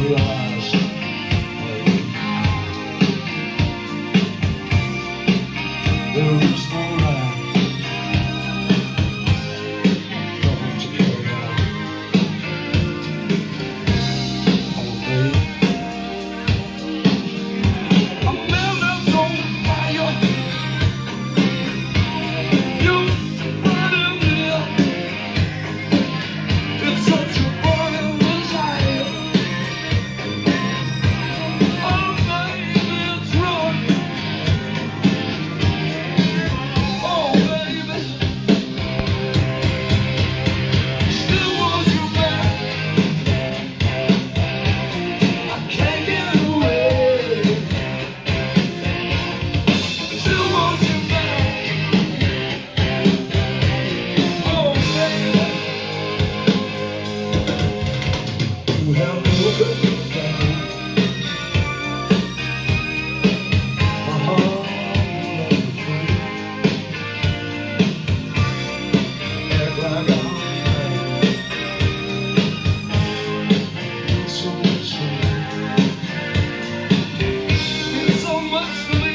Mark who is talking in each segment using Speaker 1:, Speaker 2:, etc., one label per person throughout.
Speaker 1: realize there is no life going to carry on. Oh, baby, I'm melting on fire. You burning me up. It's such a burning desire. Oh, baby, it's wrong. Oh, baby, still want you back. I can't get away. Still want you back. Oh, baby, you have no good time. My heart is free. Act like I'm so much to me. It's so much to me.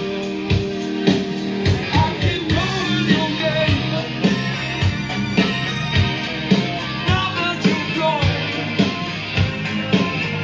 Speaker 1: I keep calling your name. Now that you're gone,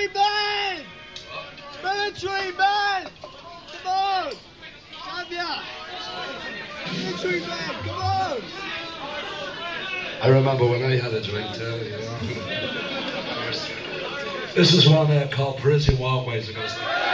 Speaker 1: Military man! Military man! Come on! Xavier! Military man, come on!
Speaker 2: I remember when I had a drink too, you know. This is one called Prison Walkways.